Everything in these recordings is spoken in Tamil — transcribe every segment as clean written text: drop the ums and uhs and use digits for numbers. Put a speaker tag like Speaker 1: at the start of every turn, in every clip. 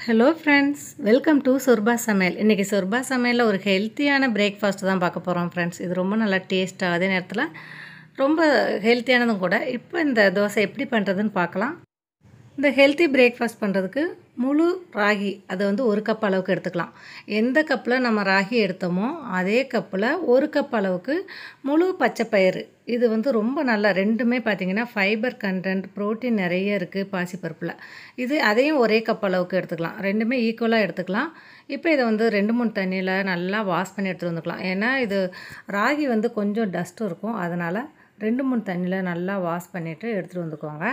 Speaker 1: Hello friends, welcome to Sorba Samayal. இன்றைக்கி சொர்பா சமையலில் ஒரு ஹெல்த்தியான பிரேக்ஃபாஸ்ட் தான் பார்க்க போகிறோம் ஃப்ரெண்ட்ஸ். இது ரொம்ப நல்லா டேஸ்ட்டாக, அதே நேரத்தில் ரொம்ப ஹெல்த்தியானதும் கூட. இப்போ இந்த தோசை எப்படி பண்ணுறதுன்னு பார்க்கலாம். இந்த ஹெல்த்தி பிரேக்ஃபாஸ்ட் பண்ணுறதுக்கு முழு ராகி, அது வந்து 1 கப் அளவுக்கு எடுத்துக்கலாம். எந்த கப்பில் நம்ம ராகி எடுத்தோமோ அதே கப்பில் 1 கப் அளவுக்கு முழு பச்சைப்பயிறு. இது வந்து ரொம்ப நல்லா, ரெண்டுமே பார்த்திங்கன்னா ஃபைபர் கண்டென்ட், ப்ரோட்டீன் நிறைய இருக்குது பாசிப்பருப்பில். அதையும் ஒரே கப் அளவுக்கு எடுத்துக்கலாம். ரெண்டுமே ஈக்குவலாக எடுத்துக்கலாம். இப்போ இதை வந்து 2-3 தண்ணியில் நல்லா வாஷ் பண்ணி எடுத்துகிட்டு வந்துக்கலாம். ஏன்னா இது ராகி வந்து கொஞ்சம் டஸ்ட்டும் இருக்கும், அதனால் 2-3 தண்ணியில் நல்லா வாஷ் பண்ணிவிட்டு எடுத்துகிட்டு வந்துக்கோங்க.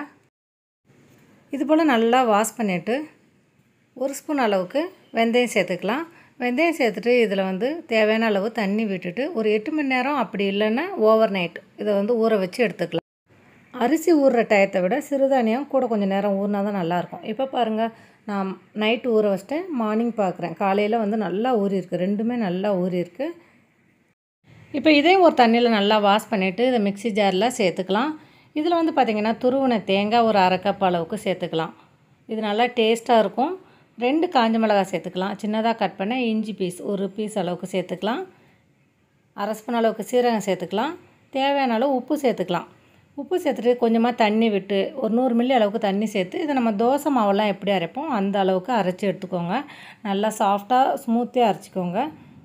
Speaker 1: இது போல் நல்லா வாஷ் பண்ணிவிட்டு 1 ஸ்பூன் அளவுக்கு வெந்தயம் சேர்த்துக்கலாம். வெந்தயம் சேர்த்துட்டு இதில் வந்து தேவையான அளவு தண்ணி விட்டுட்டு ஒரு 8 மணி நேரம், அப்படி இல்லைன்னா ஓவர் நைட் இதை வந்து ஊற வச்சு எடுத்துக்கலாம். அரிசி ஊறுற டயத்தை விட சிறுதானியம் கூட கொஞ்சம் நேரம் ஊறினா தான் நல்லாயிருக்கும். இப்போ பாருங்கள், நான் நைட்டு ஊற வச்சிட்டேன், மார்னிங் பார்க்குறேன், காலையில் வந்து நல்லா ஊறியிருக்கு, ரெண்டுமே நல்லா ஊறியிருக்கு. இப்போ இதையும் ஒரு தண்ணியில் நல்லா வாஷ் பண்ணிவிட்டு இதை மிக்ஸி ஜாரில் சேர்த்துக்கலாம். இதில் வந்து பார்த்திங்கன்னா துருவின தேங்காய் ஒரு 1/2 கப் அளவுக்கு சேர்த்துக்கலாம். இது நல்லா டேஸ்ட்டாக இருக்கும். 2 காஞ்ச மிளகாய் சேர்த்துக்கலாம். சின்னதாக கட் பண்ண இஞ்சி பீஸ் 1 பீஸ் அளவுக்கு சேர்த்துக்கலாம். 1/2 ஸ்பூன் அளவுக்கு சீரகம் சேர்த்துக்கலாம். தேவையான அளவு உப்பு சேர்த்துக்கலாம். உப்பு சேர்த்துட்டு கொஞ்சமாக தண்ணி விட்டு ஒரு 100 மில்லி அளவுக்கு தண்ணி சேர்த்து இதை நம்ம தோசை மாவெல்லாம் எப்படி அரைப்போம் அந்த அளவுக்கு அரைச்சி எடுத்துக்கோங்க. நல்லா சாஃப்டாக ஸ்மூத்தியாக அரைச்சிக்கோங்க.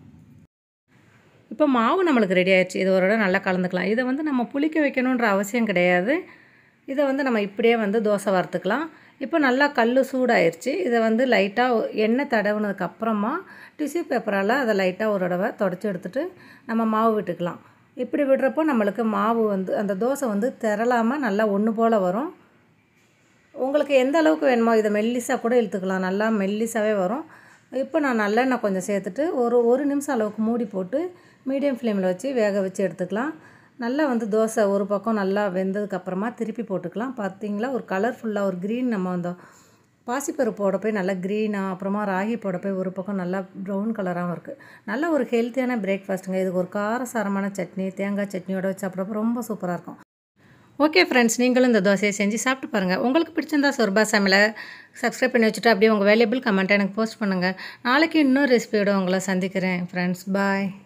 Speaker 1: இப்போ மாவு நம்மளுக்கு ரெடி ஆயிடுச்சு. இது ஒரு இடம் நல்லா கலந்துக்கலாம். இதை வந்து நம்ம புளிக்க வைக்கணுன்ற அவசியம் கிடையாது. இதை வந்து நம்ம இப்படியே வந்து தோசை வறுத்துக்கலாம். இப்போ நல்லா கல் சூடாயிருச்சு. இதை வந்து லைட்டாக எண்ணெய் தடவுனதுக்கப்புறமா டிஷ்யூ பேப்பரால் அதை லைட்டாக ஒரு தடவை தொடச்சி எடுத்துகிட்டு நம்ம மாவு விட்டுக்கலாம். இப்படி விடுறப்போ நம்மளுக்கு மாவு வந்து அந்த தோசை வந்து திரளாமல் நல்லா ஒன்று போல் வரும். உங்களுக்கு எந்த அளவுக்கு வேணுமோ இதை மெல்லிஸாக கூட இழுத்துக்கலாம், நல்லா மெல்லிஸாகவே வரும். இப்போ நான் நல்லெண்ணெய் கொஞ்சம் சேர்த்துட்டு ஒரு நிமிஷம் அளவுக்கு மூடி போட்டு மீடியம் ஃப்ளேமில் வச்சு வேக வச்சு எடுத்துக்கலாம். நல்லா வந்து தோசை ஒரு பக்கம் நல்லா வெந்ததுக்கப்புறமா திருப்பி போட்டுக்கலாம். பார்த்திங்களா, ஒரு கலர்ஃபுல்லாக ஒரு க்ரீன், நம்ம அந்த பாசிப்பருப்பு போட போய் நல்லா க்ரீனாக, அப்புறமா ராகி போட போய் ஒரு பக்கம் நல்லா ப்ரௌன் கலராகவும் இருக்குது. நல்ல ஒரு ஹெல்த்தியான பிரேக்ஃபாஸ்ட்டுங்க. இதுக்கு ஒரு காரசாரமான சட்னி, தேங்காய் சட்னியோட வச்சு சாப்பிட்றப்ப ரொம்ப சூப்பராக இருக்கும். ஓகே ஃப்ரெண்ட்ஸ், நீங்களும் இந்த தோசையை செஞ்சு சாப்பிட்டு பாருங்கள். உங்களுக்கு பிடிச்சிருந்தா சொர்பா சமையலை சப்ஸ்கிரைப் பண்ணி வச்சுட்டு அப்படியே உங்கள் வேல்யூபிள் கமெண்ட்டை எனக்கு போஸ்ட் பண்ணுங்கள். நாளைக்கு இன்னொரு ரெசிபியோடு உங்களை சந்திக்கிறேன் ஃப்ரெண்ட்ஸ். பாய்.